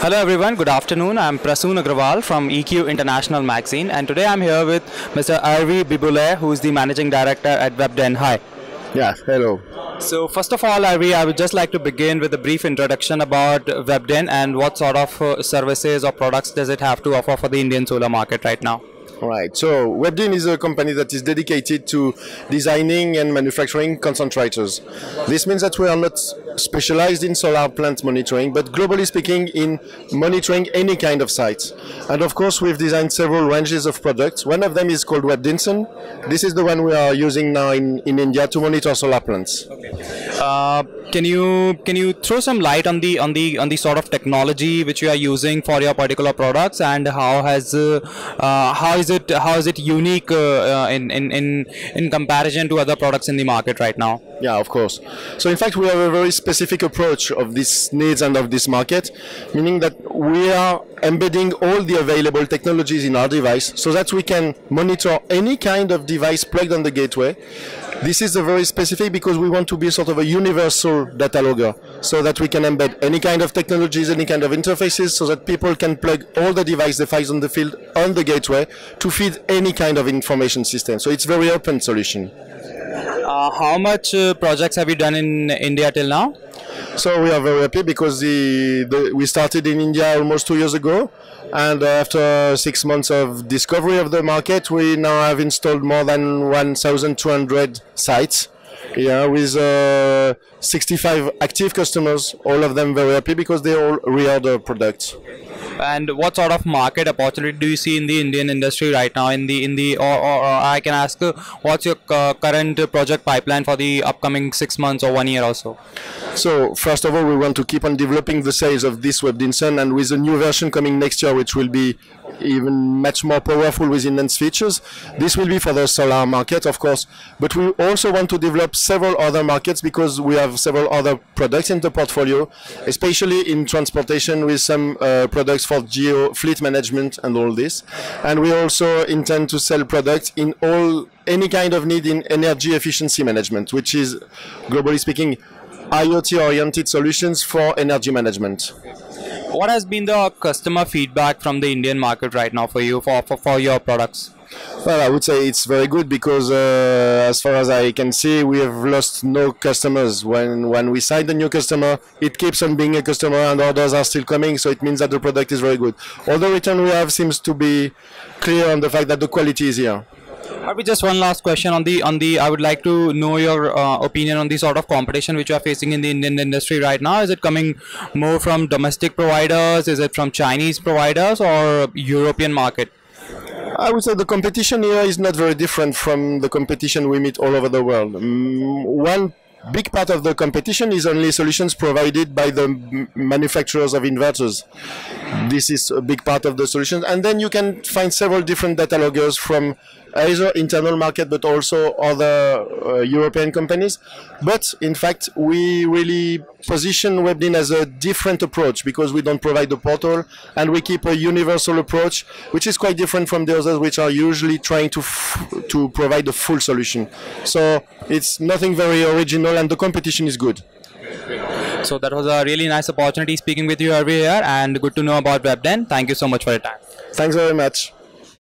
Hello everyone, good afternoon. I'm Prasoon Agrawal from EQ International Magazine, and today I'm here with Mr. Herve BIBOLLET, who is the Managing Director at WEBDYN. Hi. Yeah, hello. So first of all, Herve, I would just like to begin with a brief introduction about WEBDYN and what sort of services or products does it have to offer for the Indian solar market right now. Right. So WEBDYN is a company that is dedicated to designing and manufacturing concentrators. This means that we are not specialized in solar plant monitoring, but globally speaking in monitoring any kind of site. And of course, we've designed several ranges of products. One of them is called WEBDYN. This is the one we are using now in India to monitor solar plants. Okay. Can you throw some light on the sort of technology which you are using for your particular products, and how is it unique in comparison to other products in the market right now? Yeah, of course. So in fact, we have a very specific approach of these needs and of this market, meaning that we are embedding all the available technologies in our device so that we can monitor any kind of device plugged on the gateway. This is a very specific because we want to be sort of a universal data logger, so that we can embed any kind of technologies, any kind of interfaces, so that people can plug all the device they find on the field on the gateway to feed any kind of information system. So it's a very open solution. How much projects have you done in India till now? So we are very happy because we started in India almost 2 years ago, and after 6 months of discovery of the market, we now have installed more than 1,200 sites. Yeah, with 65 active customers, all of them very happy because they all reorder products. And what sort of market opportunity do you see in the Indian industry right now? Or I can ask, what's your current project pipeline for the upcoming 6 months or 1 year or so? So first of all, we want to keep on developing the sales of this WEBDYN Sun, and with a new version coming next year, which will be even much more powerful with enhanced features. This will be for the solar market, of course, but we also want to develop several other markets because we have several other products in the portfolio, especially in transportation with some products for geo fleet management and all this. And we also intend to sell products in any kind of need in energy efficiency management, which is, globally speaking, IoT-oriented solutions for energy management. What has been the customer feedback from the Indian market right now for you, for your products? Well, I would say it's very good because as far as I can see, we have lost no customers. When we sign a new customer, it keeps on being a customer and orders are still coming, so it means that the product is very good. All the return we have seems to be clear on the fact that the quality is here. Maybe just one last question on the I would like to know your opinion on the sort of competition which you are facing in the Indian industry right now. Is it coming more from domestic providers? Is it from Chinese providers or European market? I would say the competition here is not very different from the competition we meet all over the world. One big part of the competition is only solutions provided by the manufacturers of inverters. This is a big part of the solution, and then you can find several different data loggers from either internal market but also other European companies. But in fact, we really position WEBDYN as a different approach because we don't provide the portal and we keep a universal approach, which is quite different from the others, which are usually trying to provide a full solution. So it's nothing very original, and the competition is good. So that was a really nice opportunity speaking with you, Herve, here, and good to know about WEBDYN. Thank you so much for your time. Thanks very much.